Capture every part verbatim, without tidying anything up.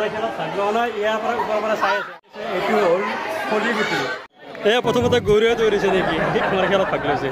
ধৰণৰ খেলত ভাগ লোৱা নাই, ইয়াৰ পৰা ওপৰৰ পৰা চাই আছে। এইটো হ'ল ফলি গুটি। এয়া প্ৰথমতে গৌৰৱে দৌৰিছে নেকি, আমাৰ খেলত ভাগ লৈছে।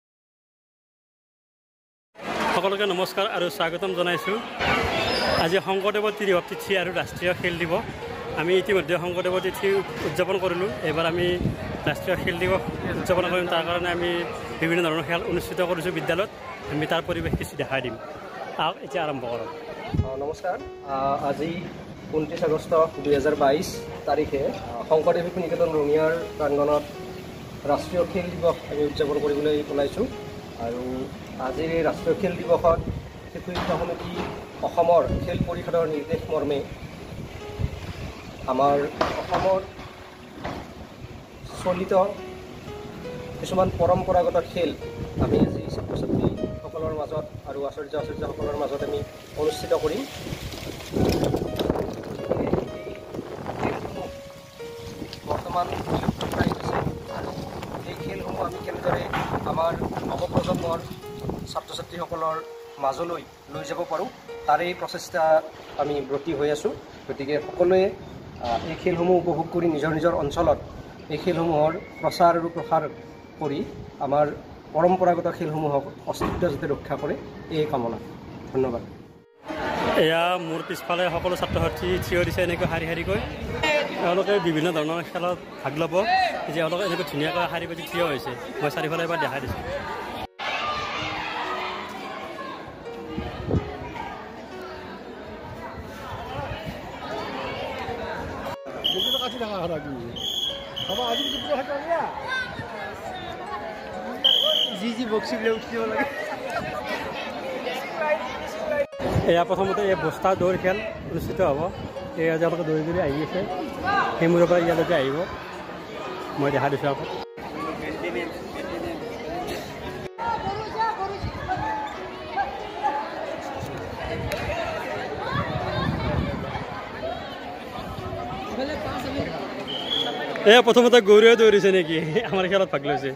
সকলোকে নমস্কাৰ আৰু স্বাগতম জনাইছোঁ। আজি শংকৰদেৱৰ তিথি তিথি আৰু ৰাষ্ট্ৰীয় খেল দিৱস। আমি ইতিমধ্যে শংকৰদেৱৰ তিথি উদযাপন কৰিলোঁ। এইবাৰ আমি ৰাষ্ট্ৰীয় খেল দিৱস উদযাপন কৰিম, তাৰ কাৰণে আমি বিভিন্ন ধৰণৰ খেল অনুষ্ঠিত কৰিছোঁ বিদ্যালয়ত। আমি তাৰ পৰিৱেশ কিছু দেখাই দিম। আহক এতিয়া আৰম্ভ কৰোঁ। নমস্কাৰ। আজি ঊনত্ৰিছ আগষ্ট দুহেজাৰ বাইছ তাৰিখে শংকৰদেৱ শিশু নিকেতন ৰঙিয়াৰ প্ৰাংগণত ৰাষ্ট্ৰীয় খেল দিৱস আমি উদযাপন কৰিবলৈ ওলাইছোঁ। আৰু আজিৰ এই ৰাষ্ট্ৰীয় খেল দিৱসত শিশু শিক্ষা সমিতি অসমৰ খেল পৰিষদৰ নিৰ্দেশ মৰ্মে আমাৰ অসমৰ চলিত কিছুমান পৰম্পৰাগত খেল আমি আজি ছাত্ৰ ছাত্ৰীসকলৰ মাজত আৰু আচাৰ্য আচাৰ্যসকলৰ মাজত আমি অনুষ্ঠিত কৰিম। বৰ্তমান প্ৰায় হৈছে আৰু এই খেলসমূহ আমি কেনেদৰে আমাৰ নৱপ্ৰজন্মৰ ছাত্ৰ ছাত্ৰীসকলৰ মাজলৈ লৈ যাব পাৰোঁ তাৰেই প্ৰচেষ্টা আমি ব্ৰতী হৈ আছোঁ। গতিকে সকলোৱে এই খেলসমূহ উপভোগ কৰি নিজৰ নিজৰ অঞ্চলত এই খেলসমূহৰ প্ৰচাৰ আৰু প্ৰসাৰ কৰি আমাৰ পৰম্পৰাগত খেলসমূহক অস্তিত্ব যাতে ৰক্ষা কৰে এই কামনা। ধন্যবাদ। এয়া মোৰ পিছফালে সকলো ছাত্ৰ ছাত্ৰী থিয় দিছে এনেকৈ শাৰী শাৰীকৈ। তেওঁলোকে বিভিন্ন ধৰণৰ খেলত ভাগ ল'ব। এতিয়া তেওঁলোকে এনেকৈ ধুনীয়াকৈ শাৰী পাতি থিয় হৈছে। মই চাৰিওফালে এবাৰ দেখাই দিছোঁ। যি যি বক্সিবিলাক উঠিব লাগে। এয়া প্ৰথমতে এই বস্তা দৌৰ খেল অনুষ্ঠিত হ'ব। এয়া তেওঁলোকে দৌৰি দৌৰি আহি আছে, সেই মূৰৰ পৰা ইয়ালৈকে আহিব। মই দেখা দিছোঁ আকৌ। এয়া প্ৰথমতে গৌৰৱে দৌৰিছে নেকি, আমাৰ খেলত ভাগ লৈছে।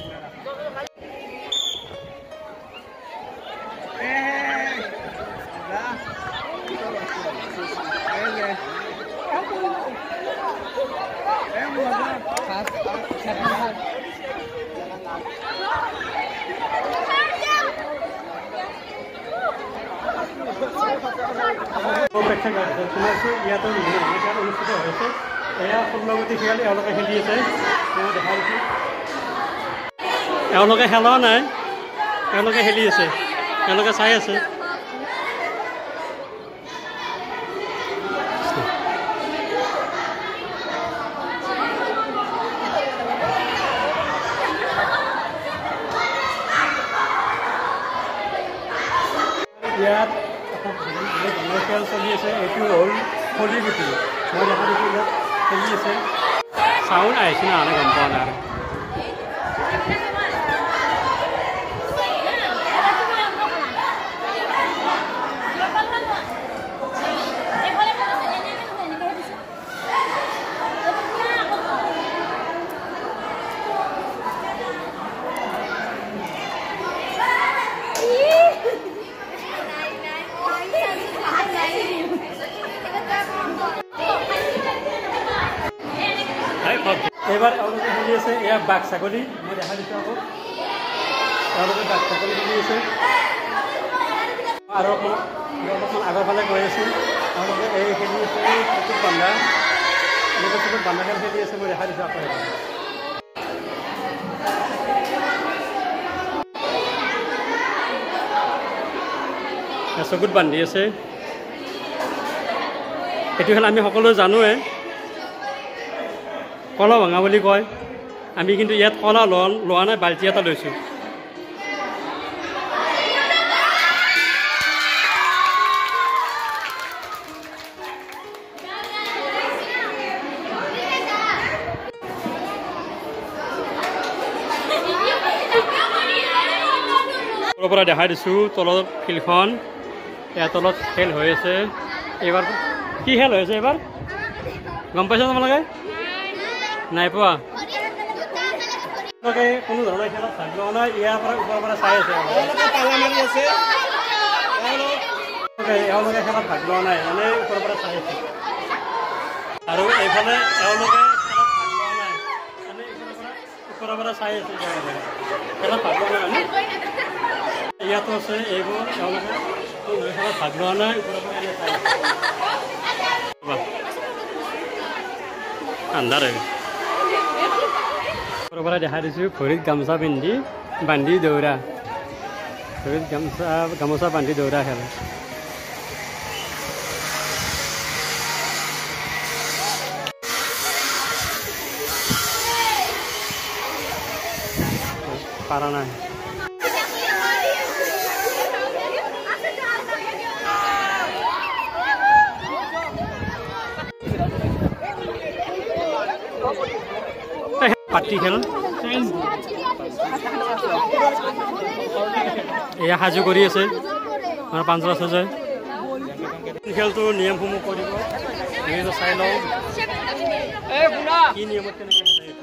ইয়াতো বিভিন্ন ধৰণৰ খেল অনুষ্ঠিত হৈছে। এয়া ষোল্লগতি খেল এওঁলোকে খেলি আছে। মই দেখা দিছোঁ এওঁলোকে খেলা নাই, এওঁলোকে খেলি আছে, এওঁলোকে চাই আছে। ইয়াত খেল চলি আছে। এইটো হ'ল ফলি গুটি। মই দেখা দিছোঁ ইয়াত খেলি আছে। চাউণ্ড আহিছে না আমি গম পোৱা নাই। এইবাৰ এওঁলোকে খেলি আছে এয়া বাঘ ছাগলী। মই দেখা দিছোঁ আকৌ তেওঁলোকে বাঘ ছাগলী খেলি আছে। আৰু অলপমান আগৰ ফালে গৈ আছোঁ। তেওঁলোকে এই খেলি আছে চকুত বান্ধা, এনেকৈ চকুত বান্ধা খেল খেলি আছে। মই দেখা দিছোঁ আকৌ এবাৰ চকুত বান্ধি আছে। এইটো খেল আমি সকলোৱে জানোৱে, কলা ভঙা বুলি কয়। আমি কিন্তু ইয়াত কলা লোৱা লোৱা নাই, বাল্টি এটা লৈছোঁ। ওপৰৰ পৰা দেখাই দিছোঁ তলত ফিল্ডখন। ইয়াৰ তলত খেল হৈ আছে। এইবাৰ কি খেল হৈ আছে এইবাৰ গম পাইছা তোমালোকে? নাই পোৱা? কোনো ধৰণৰ খেলত ভাগ লোৱা নাই, ইয়াৰ পৰা ওপৰৰ পৰা চাই আছে। এওঁলোকে এওঁলোকে খেলত ভাগ লোৱা নাই এনেই ওপৰৰ পৰা চাই আছে আৰু এইফালে এওঁলোকে খেলত ভাগ লোৱা নাই এনেই ওপৰৰ পৰা চাই আছে খেলত ভাগ লোৱা নাই ইয়াতো আছে এইবোৰ এওঁলোকে খেলত ভাগ লোৱা নাই ওপৰৰ পৰা এনে চাই আছে আন্ধাৰ হৈ ওপৰৰ পৰা দেখা দিছোঁ ভৰিত গামোচা পিন্ধি বান্ধি দৌৰা ভৰিত গামোচা গামোচা বান্ধি দৌৰা খেলে পাৰা নাই পাতি খেল এয়া সাজু কৰি আছে আমাৰ পাঞ্জৰা সজাই খেলটো নিয়মসমূহ কৰিব আমি চাই লওঁ কি নিয়মত কেনেকৈ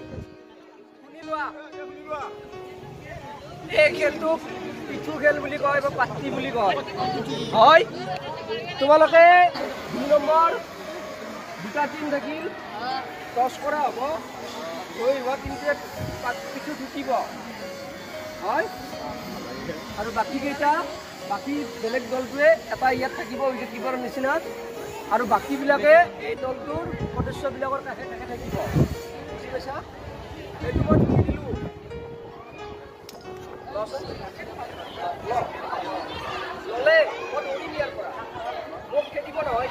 এই খেলটোক পিঠু খেল বুলি কয় বা পাতি বুলি কয় হয় তোমালোকে দুই নম্বৰ দুটা টিম থাকিল টছ কৰা হ'ব হৈ হোৱা টিমটোৱে পিঠু ঢুকিব হয় আৰু বাকীকেইটা বাকী বেলেগ দলটোৱে এটা ইয়াত থাকিব উইকেট কিপাৰৰ নিচিনা আৰু বাকীবিলাকে এই দলটোৰ সদস্যবিলাকৰ কাষে কাষে থাকিব বুজি পাইছা এইটো মই তুমি দিলোঁ ল'লে মই দৌৰিম ইয়াৰ পৰা মোক খেদিব নহয়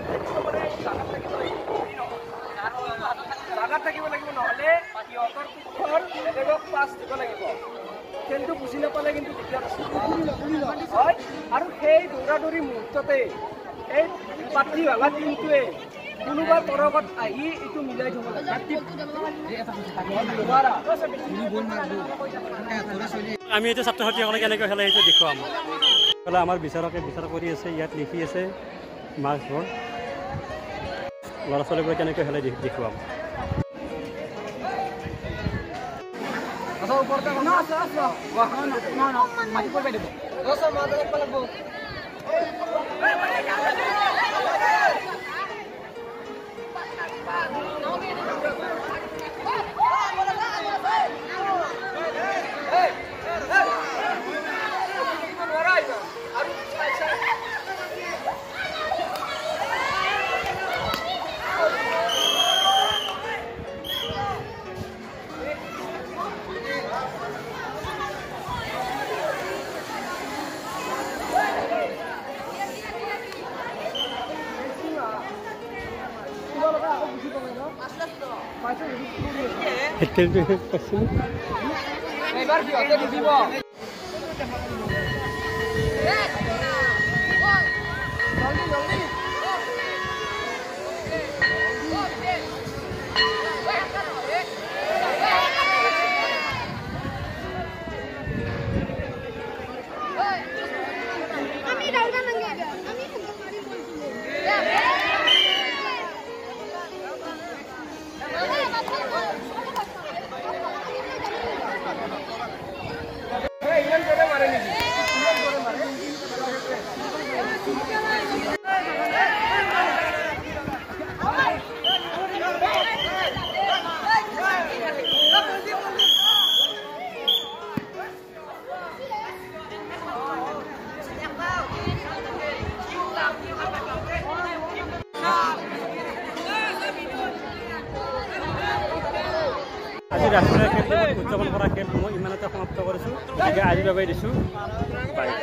জাগাত থাকিব লাগিব নহ'লে সিহঁতৰ পক্ষৰ বেলেগক পাছ দিব লাগিব খেলটো বুজি নাপালে কিন্তু দিগদাৰ আছে হয় আৰু সেই দৌৰা দৌৰি মুহূৰ্ততে এই পাতি ভাঙা টিমটোৱে কোনোবা তৰকত আহি এইটো মিলাই থ'ব লাগে আমি এতিয়া ছাত্ৰ ছাত্ৰীসকলে কেনেকৈ খেলে সেইটো দেখুৱাম আমাৰ বিচাৰকে বিচাৰ কৰি আছে ইয়াত লিখি আছে মাৰ্কছবোৰ ল'ৰা ছোৱালীবোৰে কেনেকৈ খেলে দেখুৱাম এইবাৰ সিহঁতে লিখিব আজি ৰাষ্ট্ৰীয় খেল উদযাপন কৰা খেলসমূহ ইমানতে সমাপ্ত কৰিছোঁ গতিকে আজিৰ বাবে দিছোঁ বাই